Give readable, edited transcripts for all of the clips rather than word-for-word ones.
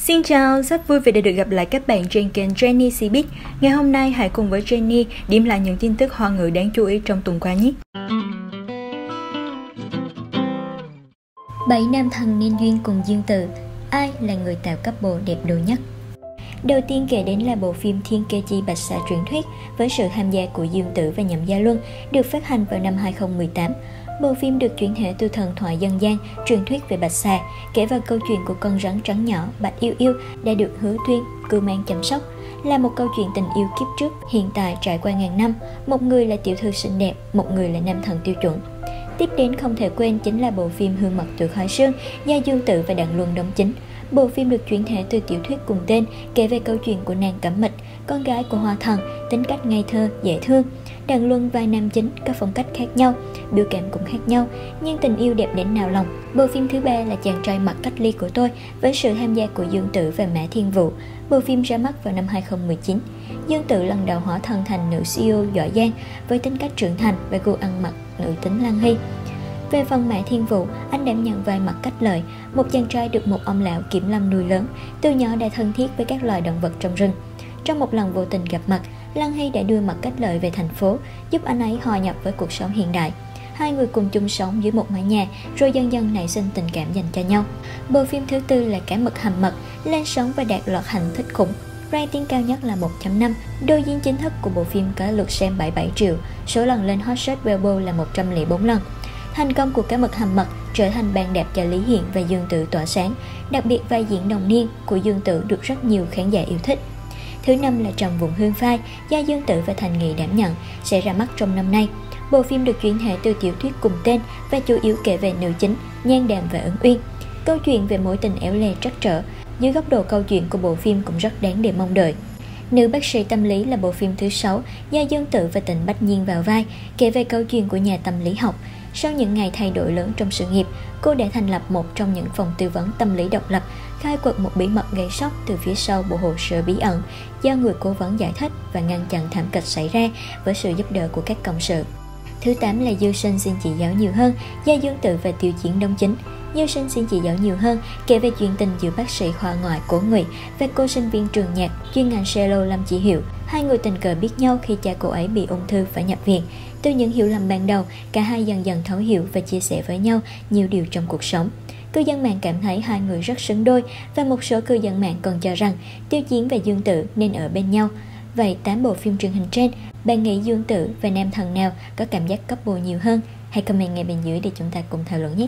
Xin chào, rất vui vì đã được gặp lại các bạn trên kênh Jenny Cbiz. Ngày hôm nay hãy cùng với Jenny điểm lại những tin tức Hoa ngữ đáng chú ý trong tuần qua nhé. 7 nam thần nên duyên cùng Dương Tự. Ai là người tạo couple đẹp đôi nhất? Đầu tiên kể đến là bộ phim Thiên Kê Chi Bạch Xà truyền thuyết với sự tham gia của Dương Tự và Nhậm Gia Luân, được phát hành vào năm 2018. Bộ phim được chuyển thể từ thần thoại dân gian, truyền thuyết về Bạch Xà, kể vào câu chuyện của con rắn trắng nhỏ Bạch Yêu Yêu đã được Hứa Tuyên cưu mang chăm sóc. Là một câu chuyện tình yêu kiếp trước, hiện tại trải qua ngàn năm, một người là tiểu thư xinh đẹp, một người là nam thần tiêu chuẩn. Tiếp đến không thể quên chính là bộ phim Hương Mật Tuổi Khói Sương do Dương Tự và Đặng Luân đóng chính. Bộ phim được chuyển thể từ tiểu thuyết cùng tên, kể về câu chuyện của nàng Cẩm Mịch, con gái của Hoa Thần, tính cách ngây thơ, dễ thương. Đặng Luân vai nam chính có phong cách khác nhau, biểu cảm cũng khác nhau, nhưng tình yêu đẹp đến nao lòng. Bộ phim thứ ba là Chàng trai mặc cách ly của tôi với sự tham gia của Dương Tự và Mã Thiên Vũ. Bộ phim ra mắt vào năm 2019. Dương Tự lần đầu hóa thân thành nữ CEO giỏi giang với tính cách trưởng thành và gu ăn mặc nữ tính Lan Hy. Về phần Mã Thiên Vũ, anh đảm nhận vai Mặc Cách Lợi, một chàng trai được một ông lão kiểm lâm nuôi lớn, từ nhỏ đã thân thiết với các loài động vật trong rừng. Trong một lần vô tình gặp mặt, Lan Hy đã đưa Mặc Cách Lợi về thành phố, giúp anh ấy hòa nhập với cuộc sống hiện đại. Hai người cùng chung sống dưới một mái nhà, rồi dần dần nảy sinh tình cảm dành cho nhau. Bộ phim thứ tư là Cá Mực Hầm Mật, lên sóng và đạt loạt hành thích khủng. Rating cao nhất là 1.5, đôi diễn chính thức của bộ phim có lượt xem 77 triệu, số lần lên hot search Weibo là 104 lần. Thành công của Cá Mực Hầm Mật trở thành bàn đạp cho Lý Hiện và Dương Tự tỏa sáng, đặc biệt vai diễn đồng niên của Dương Tự được rất nhiều khán giả yêu thích. Thứ năm là Trầm Vùng Hương Phai do Dương Tự và Thành Nghị đảm nhận, sẽ ra mắt trong năm nay. Bộ phim được chuyển thể từ tiểu thuyết cùng tên và chủ yếu kể về nữ chính Nhan Đàm và Ẩn Uyên. Câu chuyện về mối tình éo le trắc trở, dưới góc độ câu chuyện của bộ phim cũng rất đáng để mong đợi. Nữ bác sĩ tâm lý là bộ phim thứ 6 do Dương Tự và Trịnh Bách Nhiên vào vai, kể về câu chuyện của nhà tâm lý học. Sau những ngày thay đổi lớn trong sự nghiệp, cô đã thành lập một trong những phòng tư vấn tâm lý độc lập, khai quật một bí mật gây sốc từ phía sau bộ hồ sơ bí ẩn do người cố vấn giải thích và ngăn chặn thảm kịch xảy ra với sự giúp đỡ của các cộng sự. Thứ 8 là Dư Sinh Xin Chị Giáo Nhiều Hơn do Dương Tự và Tiêu Chiến đóng chính. Dư Sinh Xin Chị Giáo Nhiều Hơn kể về chuyện tình giữa bác sĩ khoa ngoại Cố Ngụy và cô sinh viên trường nhạc chuyên ngành cello Lâm Chỉ Hiểu. Hai người tình cờ biết nhau khi cha cô ấy bị ung thư phải nhập viện. Từ những hiểu lầm ban đầu, cả hai dần dần thấu hiểu và chia sẻ với nhau nhiều điều trong cuộc sống. Cư dân mạng cảm thấy hai người rất xứng đôi và một số cư dân mạng còn cho rằng Tiêu Chiến và Dương Tự nên ở bên nhau. Vậy 8 bộ phim truyền hình trên, bạn nghĩ Dương Tự và nam thần nào có cảm giác couple nhiều hơn? Hãy comment ngay bên dưới để chúng ta cùng thảo luận nhé!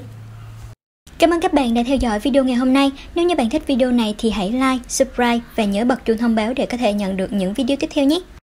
Cảm ơn các bạn đã theo dõi video ngày hôm nay. Nếu như bạn thích video này thì hãy like, subscribe và nhớ bật chuông thông báo để có thể nhận được những video tiếp theo nhé!